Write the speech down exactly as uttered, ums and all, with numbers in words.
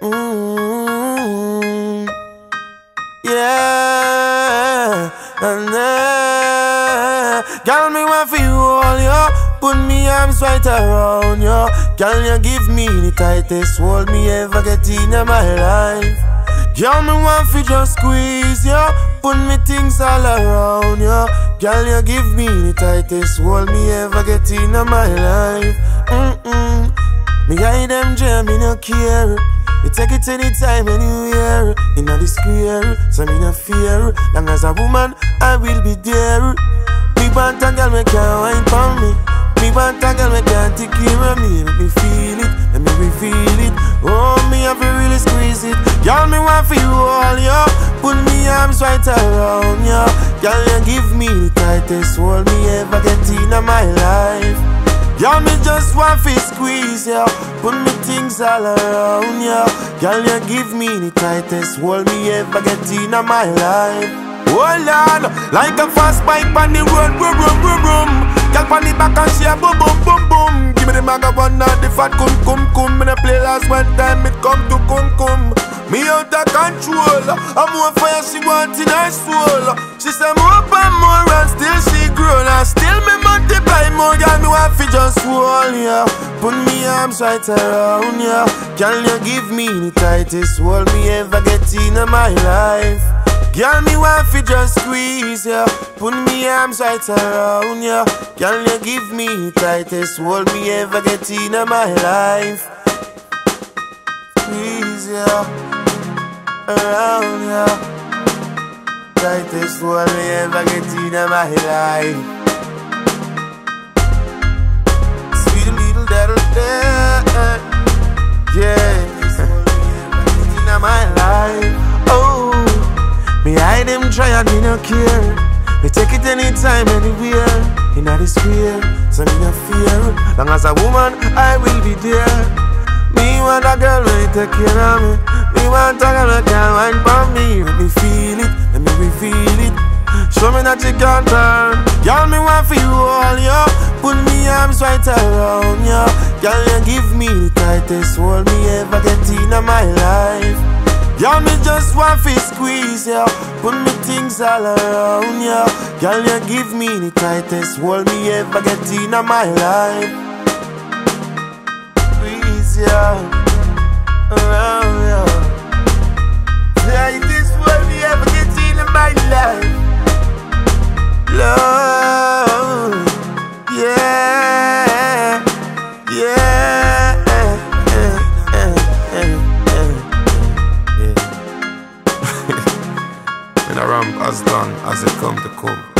Mm-hmm. Yeah, and uh, girl, me want for you all, yo. Put me arms right around you. Girl, you give me the tightest hold me ever get in my life. Girl, me want for just squeeze you. Put me things all around you. Girl, you give me the tightest hold me ever get in my life. Mm-mm. Me hide them jam, me no care. You take it anytime, anywhere. Inna the square, so me no fear. Long as a woman, I will be there. Me want a girl, me can't wine for me. Me want a girl, me can't take care of me. Let me feel it, let me reveal it. Oh, me have to really squeeze it. Girl, me want for you all, yo. Put me arms right around you. Girl, you give me the tightest hold me ever get in my life. Girl, me just want to squeeze you. Put me things all around you. Girl, you give me the tightest hold me ever get in my life. Hold on, like a fast bike on the road, boom, boom, boom, boom. Girl, on the back and she a boom, boom, boom, boom. Give me the maga one now, the fat cum, cum, cum. Me the play last one time, it come to cum, cum. Me out of control, I'm more fire she want in her soul. She say more and more and still she grown. And still me multiply more, girl, me want fi just hold ya. Put me arms right around ya. Girl, you give me the tightest hold me ever get in my life. Girl, me want fi just squeeze ya. Put me arms right around ya. Girl, you give me the tightest hold me ever get in my life. Squeeze ya around ya. Tightest hold me ever get in my life. Sweet little little day, yeah. In my life, oh. Me hide them try and me no care. Me take it anytime, anywhere. Inna the square, so me no fear. Long as a woman, I will be there. Me want a girl when you take care of me. Me want a girl that can wine for me. Let me feel it, let me reveal it. Show me that you can turn. Girl, me want for you all, yo. Put me arms right around you. Girl, you give me the tightest hold me ever get in my life. Girl, me just want to squeeze ya. Put me things all around ya. Girl, you give me the tightest hold me ever get in my life. Squeeze ya around ya. Tightest hold me ever get in my life. Love, yeah, yeah. And I ramp as long as it come to come.